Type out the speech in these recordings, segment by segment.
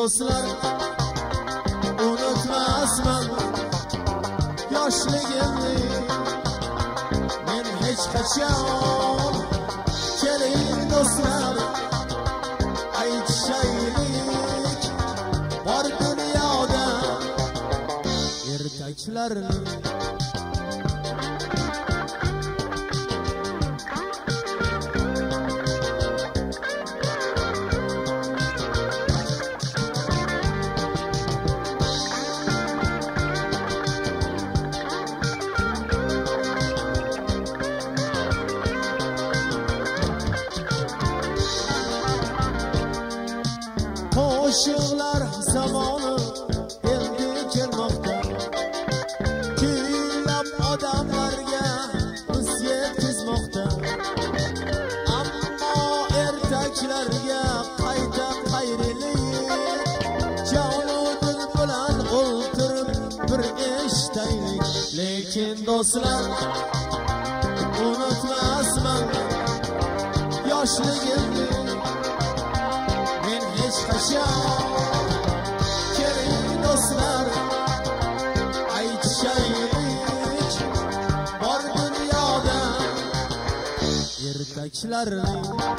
do'stlar, unutmasman yoshligimni. Men hech qachon keling do'stlar, aytishaylik bor dunyoda ertaklarni. Qo'shiqlar zamoni endi kelmoqda, kuylab odamlarga biz yetkazmoqda. Ammo ertaklarga qayta qayrilik, jonu dil bilan o'ltirib bir eshitaylik. Lekin do'stlar, unutmasman yoshligimni. Men hech qachon keling do'stlar, aytishaylik bor dunyoda ertaklarni.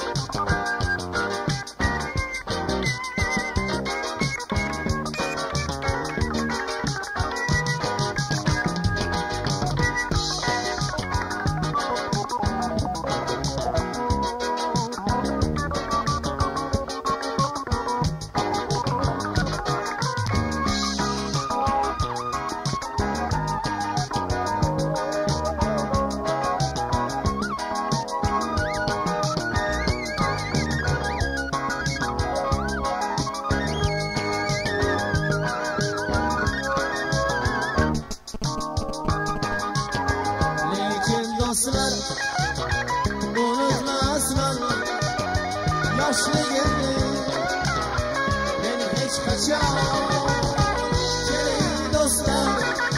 Do'stlar, unutmasman yoshligimni. Men hech qachon keling do'stlar,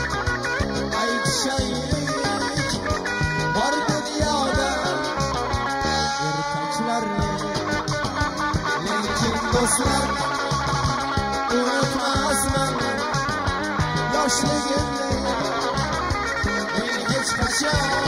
aytishaylik bor dunyoda ertaklarni. Lekin do'stlar, unutmasman yoshligimni. Men hech qachon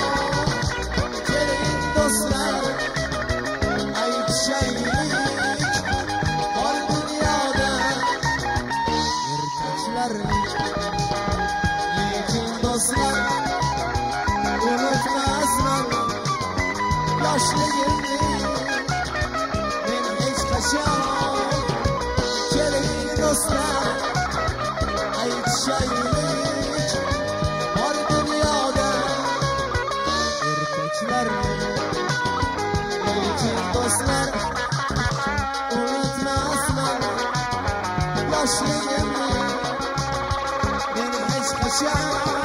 yoshligimni. Men hech qachon keling do'stlar, aytishaylik bor dunyoda ertaklarni. Lekin do'stlar, unutmasman yoshligimni. Men hech qachon